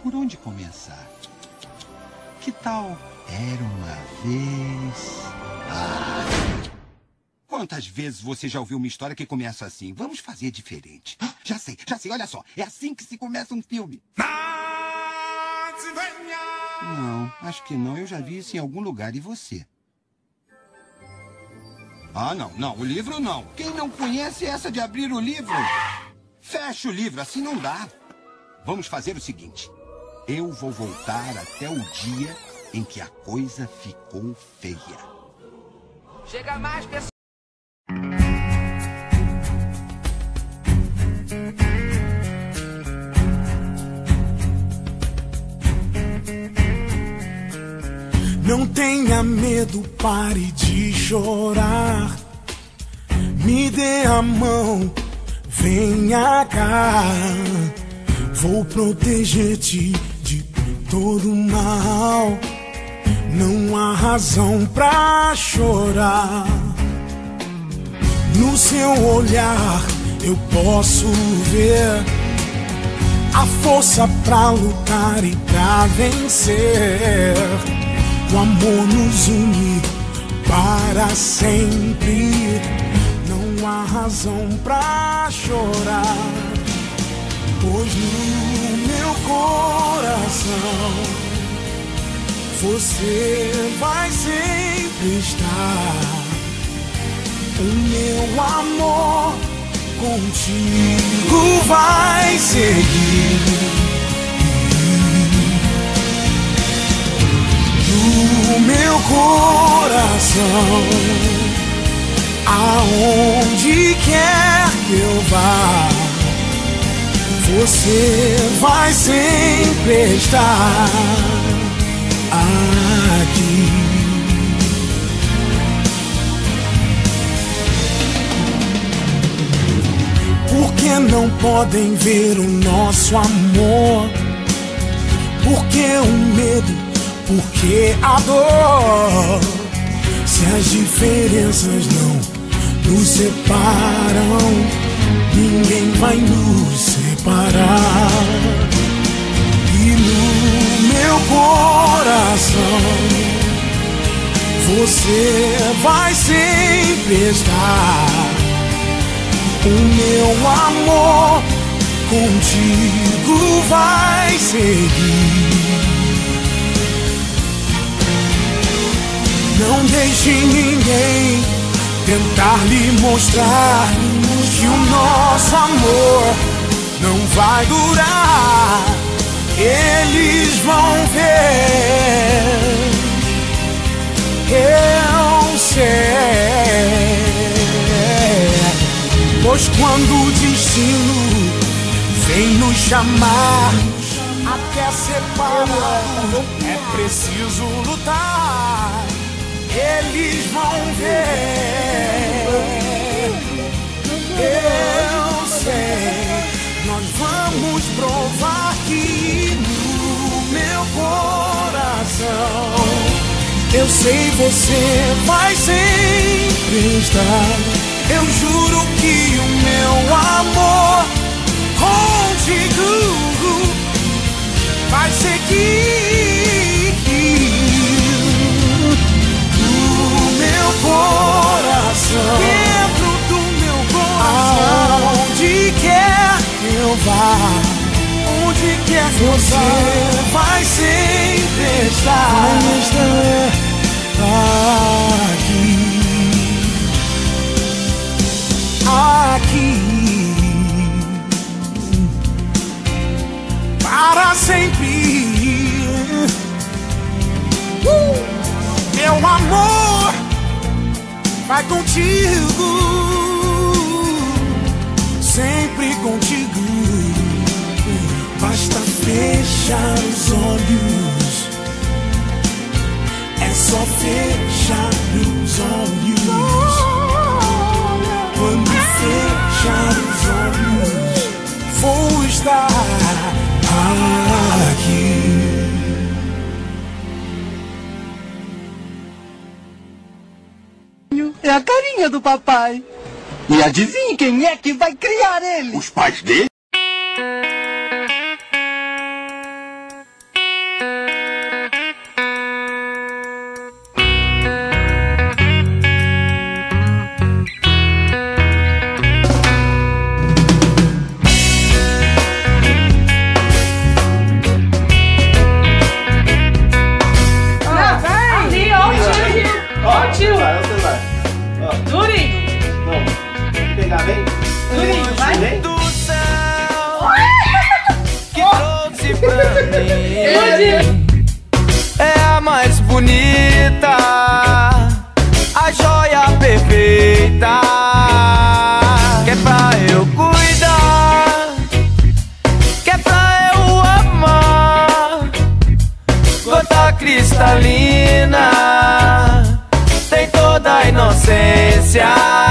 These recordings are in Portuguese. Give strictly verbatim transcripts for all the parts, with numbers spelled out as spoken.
por onde começar? Que tal Era uma Vez... Ah! Quantas vezes você já ouviu uma história que começa assim? Vamos fazer diferente. Já sei, já sei, olha só. É assim que se começa um filme. Não, acho que não. Eu já vi isso em algum lugar. E você? Ah, não, não. O livro não. Quem não conhece essa de abrir o livro? Fecha o livro, assim não dá. Vamos fazer o seguinte. Eu vou voltar até o dia em que a coisa ficou feia. Chega mais, pessoal. Não tenha medo, pare de chorar. Me dê a mão, venha cá. Vou proteger-te de todo mal. Não há razão pra chorar. No seu olhar eu posso ver a força pra lutar e pra vencer. O amor nos une para sempre. Não há razão pra chorar, pois no meu coração você vai sempre estar. O meu amor contigo vai seguir. No meu coração, aonde quer que eu vá, você vai sempre estar aqui. Por que não podem ver o nosso amor? Por que o medo? Por que a dor? Se as diferenças não nos separam, ninguém vai nos separar. E no meu coração você vai sempre estar. O meu amor contigo vai seguir. Não deixe ninguém tentar lhe mostrar que o nosso amor não vai durar. Eles vão ver, eu sei. Pois quando o destino vem nos chamar, até separado é preciso lutar. Eles vão ver, eu sei. Nós vamos provar que no meu coração, eu sei você vai sempre estar. Eu juro que o meu amor contigo vai seguir. No meu coração, dentro do meu coração, aonde quer que eu vá, onde quer que você vai sempre estar, vai estar aqui. Aqui para sempre. uh! Meu amor vai contigo, sempre contigo. Basta fechar os olhos, é só fechar os olhos. Quando fechar os olhos, vou estar aqui. É a carinha do papai. E adivinhe quem é que vai criar ele? Os pais dele? pra mim. É a mais bonita, a joia perfeita, que é pra eu cuidar, que é pra eu amar. Gota cristalina, tem toda a inocência.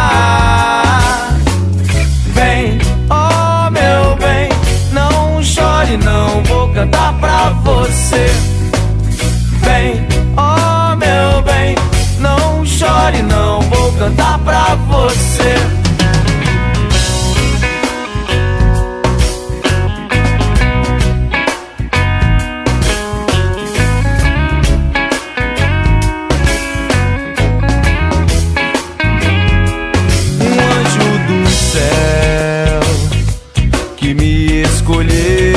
Vem, oh meu bem, não chore não, vou cantar pra você. Vem, oh meu bem, não chore não, vou cantar pra você. Um anjo do céu que me escolheu,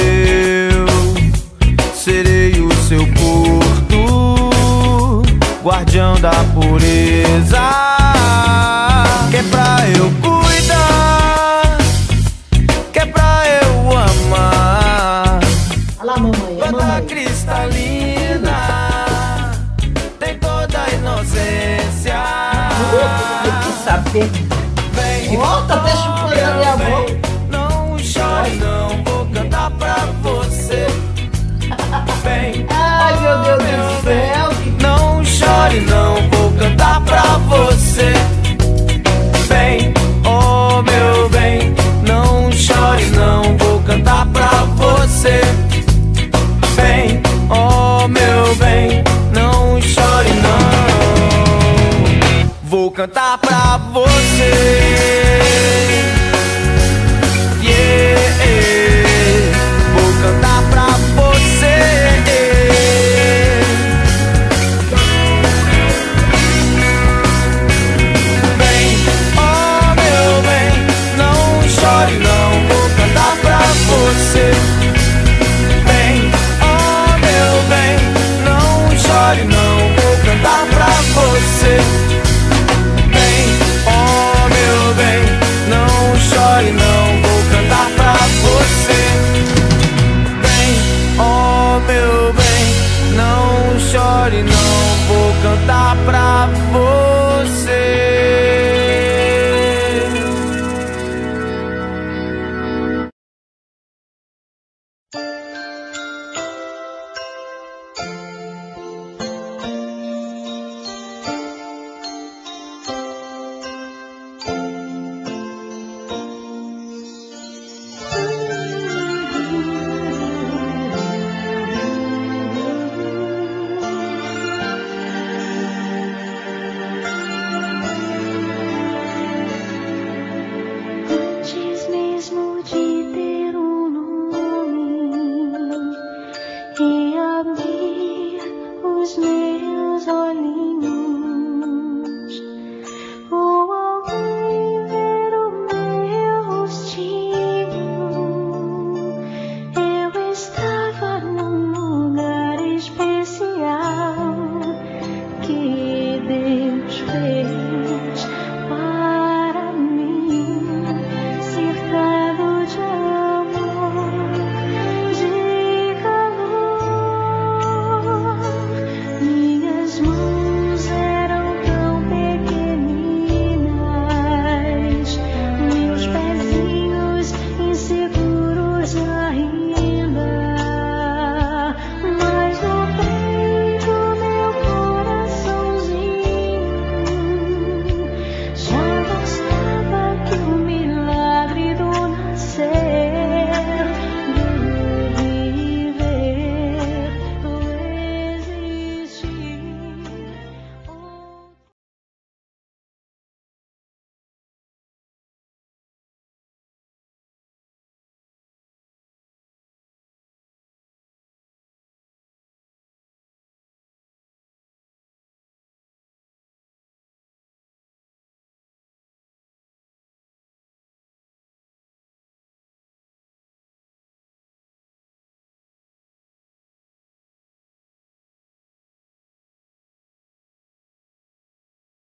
serei o seu porto, guardião da pureza.